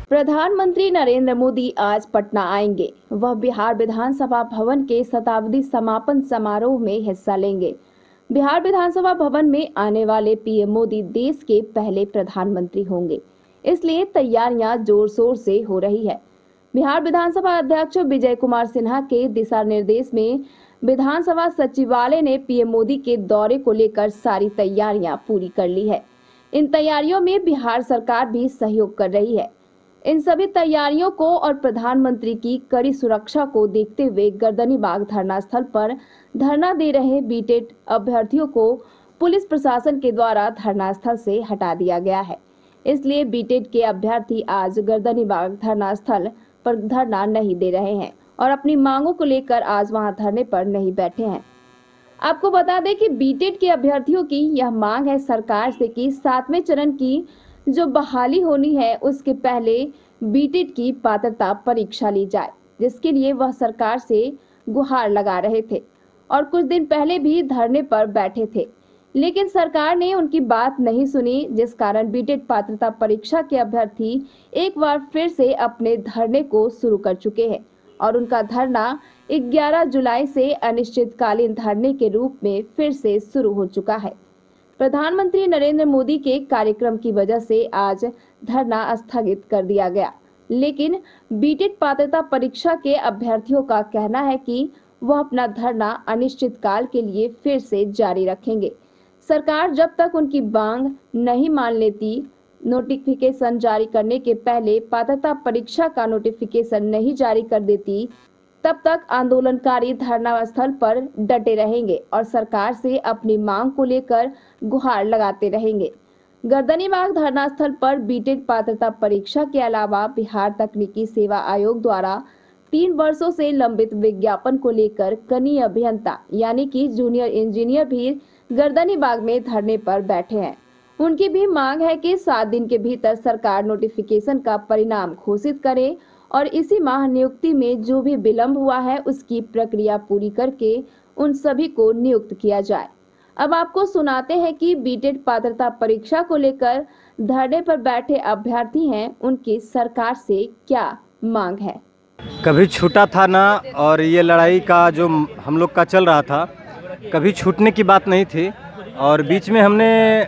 प्रधानमंत्री नरेंद्र मोदी आज पटना आएंगे। वह बिहार विधानसभा भवन के शताब्दी समापन समारोह में हिस्सा लेंगे। बिहार विधानसभा भवन में आने वाले पीएम मोदी देश के पहले प्रधानमंत्री होंगे, इसलिए तैयारियां जोर शोर से हो रही है। बिहार विधानसभा अध्यक्ष विजय कुमार सिन्हा के दिशा निर्देश में विधानसभा सचिवालय ने पीएम मोदी के दौरे को लेकर सारी तैयारियां पूरी कर ली है। इन तैयारियों में बिहार सरकार भी सहयोग कर रही है। इन सभी तैयारियों को और प्रधानमंत्री की कड़ी सुरक्षा को देखते हुए गर्दनीबाग धरना स्थल पर धरना दे रहे बीटेट अभ्यर्थियों को पुलिस प्रशासन के द्वारा धरना स्थल से हटा दिया गया है। इसलिए बीटेट के अभ्यर्थी आज गर्दनीबाग धरना स्थल पर धरना नहीं दे रहे हैं और अपनी मांगों को लेकर आज वहां धरने पर नहीं बैठे हैं। आपको बता दें कि बीटेट के अभ्यर्थियों की यह मांग है सरकार से कि 7वें चरण की जो बहाली होनी है उसके पहले बीटेट की पात्रता परीक्षा ली जाए, जिसके लिए वह सरकार से गुहार लगा रहे थे और कुछ दिन पहले भी धरने पर बैठे थे, लेकिन सरकार ने उनकी बात नहीं सुनी, जिस कारण बीटेट पात्रता परीक्षा के अभ्यर्थी एक बार फिर से अपने धरने को शुरू कर चुके हैं और उनका धरना 11 जुलाई से अनिश्चितकालीन धरने के रूप में फिर से शुरू हो चुका है। प्रधानमंत्री नरेंद्र मोदी के कार्यक्रम की वजह से आज धरना स्थगित कर दिया गया, लेकिन बीटेट पात्रता परीक्षा के अभ्यर्थियों का कहना है कि वह अपना धरना अनिश्चितकाल के लिए फिर से जारी रखेंगे। सरकार जब तक उनकी मांग नहीं मान लेती, नोटिफिकेशन जारी करने के पहले पात्रता परीक्षा का नोटिफिकेशन नहीं जारी कर देती, तब तक आंदोलनकारी धरना स्थल पर डटे रहेंगे और सरकार से अपनी मांग को लेकर गुहार लगाते रहेंगे। गर्दनीबाग धरना स्थल पर बीटेट पात्रता परीक्षा के अलावा बिहार तकनीकी सेवा आयोग द्वारा 3 वर्षों से लंबित विज्ञापन को लेकर कनीय अभियंता यानी कि जूनियर इंजीनियर भी गर्दनीबाग में धरने पर बैठे हैं। उनकी भी मांग है कि 7 दिन के भीतर सरकार नोटिफिकेशन का परिणाम घोषित करे और इसी माह नियुक्ति में जो भी विलंब हुआ है उसकी प्रक्रिया पूरी करके उन सभी को नियुक्त किया जाए। अब आपको सुनाते हैं कि बीटेट पात्रता परीक्षा को लेकर धरने पर बैठे अभ्यर्थी हैं, उनकी सरकार से क्या मांग है। कभी छूटा था ना, और ये लड़ाई का जो हम लोग का चल रहा था कभी छूटने की बात नहीं थी और बीच में हमने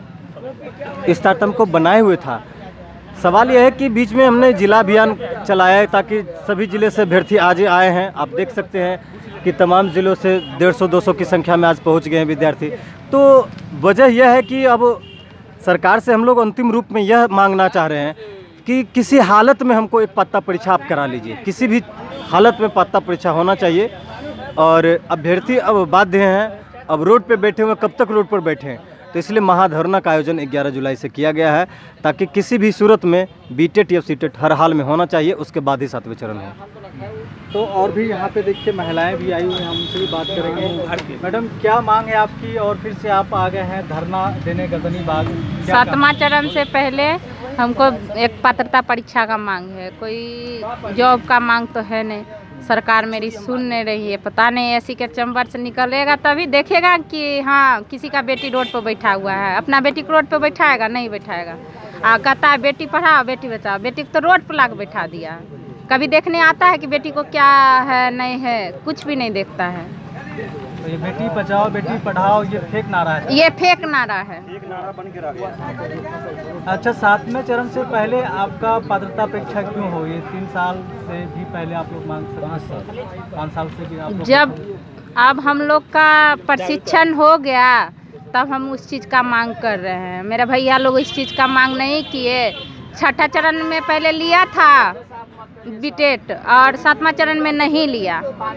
इस तारतम्य को बनाए हुए था। सवाल यह है कि बीच में हमने जिला अभियान चलाया है ताकि सभी ज़िले से अभ्यर्थी आज आए हैं। आप देख सकते हैं कि तमाम ज़िलों से 150-200 की संख्या में आज पहुंच गए हैं विद्यार्थी। तो वजह यह है कि अब सरकार से हम लोग अंतिम रूप में यह मांगना चाह रहे हैं कि किसी हालत में हमको एक पात्रता परीक्षा आप करा लीजिए। किसी भी हालत में पात्रता परीक्षा होना चाहिए और अभ्यर्थी अब बाध्य हैं, अब रोड पर बैठे हुए, कब तक रोड पर बैठे हैं। तो इसलिए महाधरना का आयोजन 11 जुलाई से किया गया है ताकि किसी भी सूरत में बीटेट या सीटेट हर हाल में होना चाहिए, उसके बाद ही 7वें चरण हो। तो और भी यहाँ पे देखिए महिलाएं भी आई हुई हैं, हमसे भी बात करेंगे। मैडम क्या मांग है आपकी और फिर से आप आ गए हैं धरना देने गर्दनीबाग? 7वां चरण से पहले हमको एक पात्रता परीक्षा का मांग है, कोई जॉब का मांग तो है नहीं। सरकार मेरी सुन नहीं रही है, पता नहीं ऐसी के चैम्बर से निकलेगा तभी देखेगा कि हाँ किसी का बेटी रोड पर बैठा हुआ है। अपना बेटी को रोड पर बैठाएगा? नहीं बैठाएगा। कहता है बेटी पढ़ाओ बेटी बचाओ, बेटी को तो रोड पर लाकर बैठा दिया। कभी देखने आता है कि बेटी को क्या है नहीं है, कुछ भी नहीं देखता है। तो ये बेटी बचाओ बेटी पढ़ाओ ये फेक नारा है। ये फेक नारा है, एक नारा बन के रह गया। अच्छा, 7वें चरण से पहले आपका पात्रता परीक्षा क्यों हो? ये 3 साल से भी पहले आप लोग मांग सकते, 5 साल से भी आप लोग जब अब हम लोग का प्रशिक्षण हो गया तब हम उस चीज़ का मांग कर रहे हैं। मेरे भैया लोग इस चीज़ का मांग नहीं किए। 6ठा चरण में पहले लिया था बीटेट और 7वां चरण में नहीं लिया।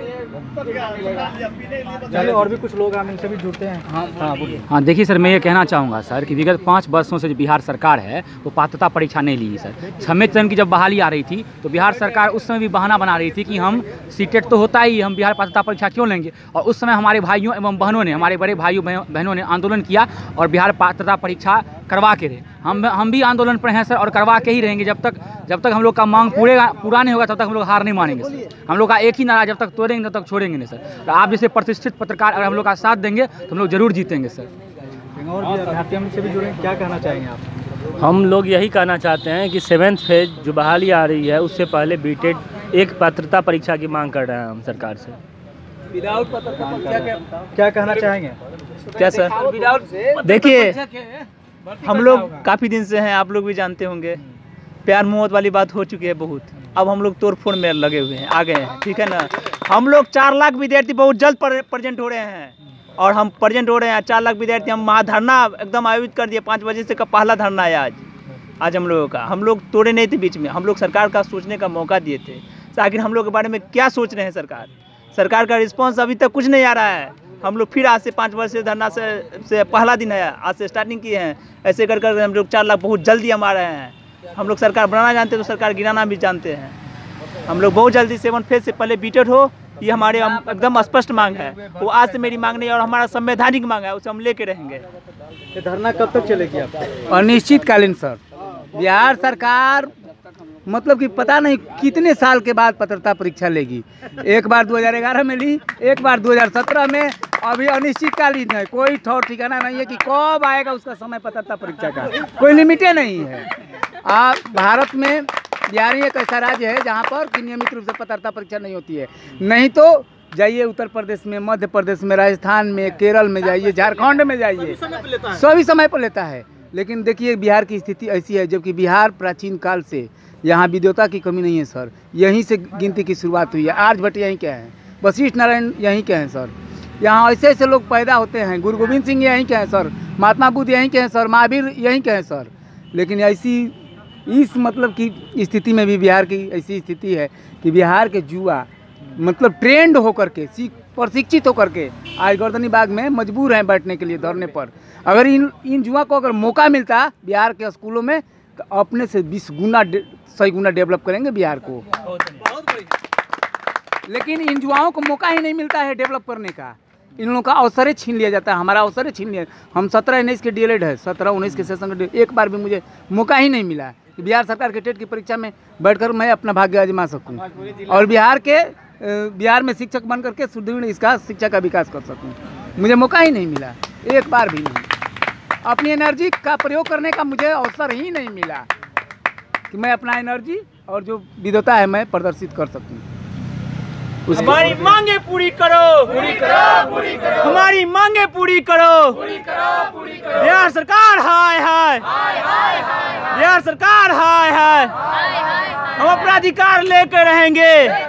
चलिए और भी कुछ लोग हम इनसे भी जुड़ते हैं। हाँ देखिए सर, मैं ये कहना चाहूँगा सर कि विगत 5 वर्षों से जो बिहार सरकार है वो पात्रता परीक्षा नहीं ली सर। 6वें चरण की जब बहाली आ रही थी तो बिहार सरकार उस समय भी बहाना बना रही थी कि हम सीटेट तो होता ही, हम बिहार पात्रता परीक्षा क्यों लेंगे। और उस समय हमारे भाइयों एवं बहनों ने, हमारे बड़े भाइयों बहनों ने आंदोलन किया और बिहार पात्रता परीक्षा करवा के रहे। हम भी आंदोलन पर हैं सर और करवा के ही रहेंगे। जब तक हम लोग का मांग पूरा नहीं होगा तब तक हम लोग हार नहीं मानेंगे सर। हम लोग का एक ही नारा, जब तक तोड़ेंगे तब तक छोड़ेंगे नहीं सर। तो आप जैसे प्रतिष्ठित पत्रकार अगर हम लोग का साथ देंगे तो हम लोग जरूर जीतेंगे सर। और भी अभ्यर्थियों से भी जुड़े, क्या कहना चाहेंगे आप? हम लोग यही कहना चाहते हैं कि 7th फेज जो बहाली आ रही है उससे पहले बीटेड एक पात्रता परीक्षा की मांग कर रहे हैं हम सरकार से। विदाउट पात्रता परीक्षा क्या कहना चाहेंगे? क्या सर, देखिए हम लोग काफ़ी दिन से हैं, आप लोग भी जानते होंगे, प्यार मोहब्बत वाली बात हो चुकी है बहुत। अब हम लोग तोड़फोड़ में लगे हुए हैं, आ गए हैं, ठीक है ना। हम लोग 4 लाख विद्यार्थी बहुत जल्द प्रेजेंट हो रहे हैं और हम प्रेजेंट हो रहे हैं। 4 लाख विद्यार्थी हम महाधरना एकदम आयोजित कर दिए, 5 बजे से का पहला धरना है आज हम लोगों का। हम लोग तोड़े नहीं थे बीच में, हम लोग सरकार का सोचने का मौका दिए थे। आखिर हम लोग के बारे में क्या सोच रहे हैं सरकार का रिस्पांस अभी तक कुछ नहीं आ रहा है। हम लोग फिर आज से 5 वर्ष से धरना से पहला दिन है, आज से स्टार्टिंग किए हैं। ऐसे कर कर हम लोग 4 लाख बहुत जल्दी हम आ रहे हैं। हम लोग सरकार बनाना जानते हैं तो सरकार गिराना भी जानते हैं। हम लोग बहुत जल्दी 7 फेज से पहले बीटेड हो, ये हमारे एकदम स्पष्ट मांग है। वो आज से मेरी मांग नहीं और हमारा संवैधानिक मांग है, उसे हम लेके रहेंगे। ये धरना कब तक चलेगी आपका? अनिश्चितकालीन सर। बिहार सरकार मतलब कि पता नहीं कितने साल के बाद पात्रता परीक्षा लेगी। एक बार 2011 में ली, एक बार 2017 में, अभी अनिश्चितकालीन है। कोई ठौर ठिकाना नहीं है कि कब आएगा उसका समय पात्रता परीक्षा का, कोई लिमिटे नहीं है। भारत में बिहार एक ऐसा राज्य है जहाँ पर कि नियमित रूप से पात्रता परीक्षा नहीं होती है। नहीं तो जाइए उत्तर प्रदेश में, मध्य प्रदेश में, राजस्थान में, केरल में जाइए, झारखंड में जाइए, सभी समय पर लेता है। लेकिन देखिए बिहार की स्थिति ऐसी है, जबकि बिहार प्राचीन काल से यहाँ विद्वता की कमी नहीं है सर। यहीं से गिनती की शुरुआत हुई है। आर्यभट्ट यहीं के हैं, वशिष्ठ नारायण यहीं के हैं सर। यहाँ ऐसे ऐसे लोग पैदा होते हैं। गुरु गोविंद सिंह यहीं के हैं सर, महात्मा बुद्ध यहीं के हैं सर, महावीर यहीं के हैं सर। लेकिन ऐसी इस मतलब की स्थिति में भी बिहार की ऐसी स्थिति है कि बिहार के युवा मतलब ट्रेंड होकर के, प्रशिक्षित होकर के आज गर्दनी बाग में मजबूर हैं बैठने के लिए, धरने पर। अगर इन युवा को अगर मौका मिलता बिहार के स्कूलों में तो अपने से 20 गुना 100 गुना डेवलप करेंगे बिहार को। लेकिन इन युवाओं को मौका ही नहीं मिलता है डेवलप करने का। इन लोगों का अवसर छीन लिया जाता है, हमारा अवसर छीन लिया। हम 17-19 के डीएलएड है, 17-19 के सेशन एक बार भी मुझे मौका ही नहीं मिला कि बिहार सरकार के टेट की परीक्षा में बैठकर मैं अपना भाग्य आजमा सकूं और बिहार में शिक्षक बन करके सुदृढ़ इसका शिक्षा का विकास कर सकूं। मुझे मौका ही नहीं मिला, एक बार भी नहीं। अपनी एनर्जी का प्रयोग करने का मुझे अवसर ही नहीं मिला कि मैं अपना एनर्जी और जो विद्वता है मैं प्रदर्शित कर सकूं। हमारी मांगे पूरी करो, पूरी करो, पूरी करो। हमारी मांगे पूरी करो, पूरी करो, पूरी करो। बिहार सरकार हाय हाय, बिहार सरकार हाय हाय। हम अपना अधिकार लेकर रहेंगे,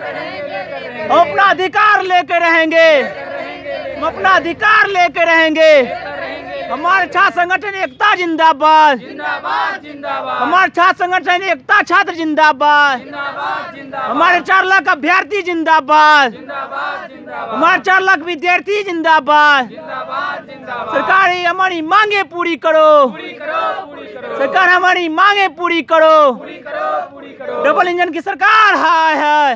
हम अपना अधिकार लेकर रहेंगे, हम अपना अधिकार लेकर रहेंगे। हमारे छात्र संगठन एकता जिंदाबाद, जिंदाबाद, जिंदाबाद। हमारे छात्र संगठन एकता छात्र जिंदाबाद, जिंदाबाद, जिंदाबाद। हमारे 4 लाख अभ्यर्थी जिंदाबाद, जिंदाबाद, जिंदाबाद। हमारे 4 लाख विद्यार्थी जिंदाबाद, जिंदाबाद, जिंदाबाद। सरकार हमारी मांगे पूरी करो, पूरी करो, पूरी करो। सरकार हमारी मांगे पूरी करो, पूरी करो, पूरी करो। डबल इंजन की सरकार हाय हाय,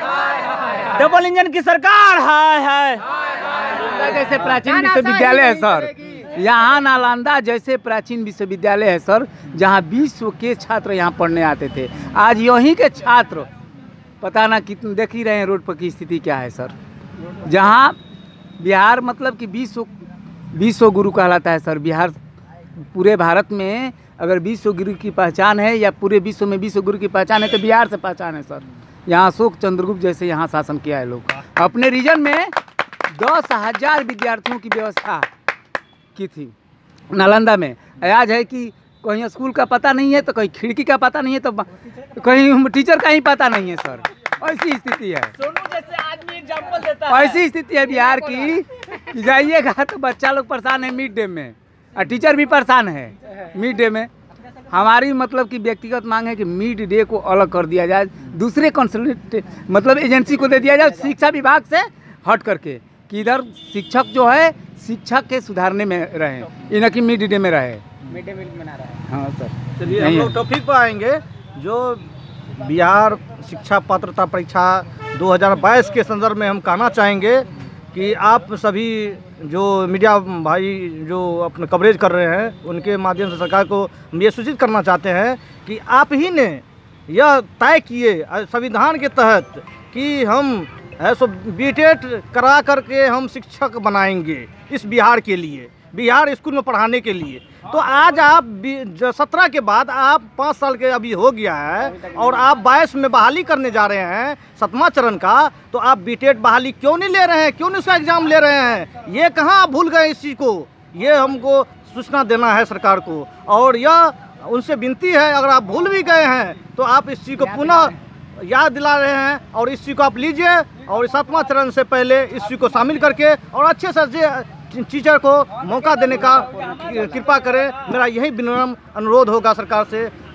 डबल इंजन की सरकार हाय हाय। जैसे प्राचीन विश्वविद्यालय है सर, यहाँ नालंदा जैसे प्राचीन विश्वविद्यालय है सर, जहाँ विश्व के छात्र यहाँ पढ़ने आते थे। आज यहीं के छात्र पता ना कितने, देख ही रहे हैं रोड पर की स्थिति क्या है सर। जहाँ बिहार मतलब कि विश्व गुरु कहलाता है सर। बिहार पूरे भारत में अगर विश्व गुरु की पहचान है या पूरे विश्व में विश्व गुरु की पहचान है तो बिहार से पहचान है सर। यहाँ अशोक चंद्रगुप्त जैसे यहाँ शासन किया है लोग। अपने रीजन में 10,000 विद्यार्थियों की व्यवस्था की थी नालंदा में। आज है कि कहीं स्कूल का पता नहीं है तो कहीं खिड़की का पता नहीं है तो कहीं टीचर का ही पता नहीं है सर। ऐसी स्थिति है, सोनू जैसे आदमी एग्जांपल देता है। ऐसी स्थिति है बिहार की कि जाइएगा तो बच्चा लोग परेशान है मिड डे में और टीचर भी परेशान है मिड डे में। हमारी मतलब कि व्यक्तिगत मांग है कि मिड डे को अलग कर दिया जाए, दूसरे कंसल्टेंट मतलब एजेंसी को दे दिया जाए शिक्षा विभाग से हट करके, कि इधर शिक्षक जो है शिक्षा के सुधारने में रहे, इन्हें कि मिड डे में रहे, मिड डे मील बना रहा है। हाँ सर, चलिए हम लोग टॉपिक पर आएंगे। जो बिहार शिक्षा पात्रता परीक्षा 2022 के संदर्भ में हम कहना चाहेंगे कि आप सभी जो मीडिया भाई जो अपना कवरेज कर रहे हैं उनके माध्यम से सरकार को हम ये सूचित करना चाहते हैं कि आप ही ने यह तय किए संविधान के तहत कि हम ऐसो बीटेट करा करके हम शिक्षक बनाएंगे इस बिहार के लिए। बिहार स्कूल में पढ़ाने के लिए। तो आज आप 17 के बाद आप 5 साल के अभी हो गया है और आप 22 में बहाली करने जा रहे हैं 7वां चरण का, तो आप बीटेट बहाली क्यों नहीं ले रहे हैं, क्यों नहीं उसका एग्ज़ाम ले रहे हैं? ये कहाँ आप भूल गए इस चीज़ को? ये हमको सूचना देना है सरकार को, और यह उनसे विनती है अगर आप भूल भी गए हैं तो आप इस चीज़ को पुनः याद दिला रहे हैं और इस चीज़ को आप लीजिए और 7वां चरण से पहले इस चीज़ को शामिल करके और अच्छे से टीचर को मौका देने का कृपा करें। मेरा यही विनम्र अनुरोध होगा सरकार से।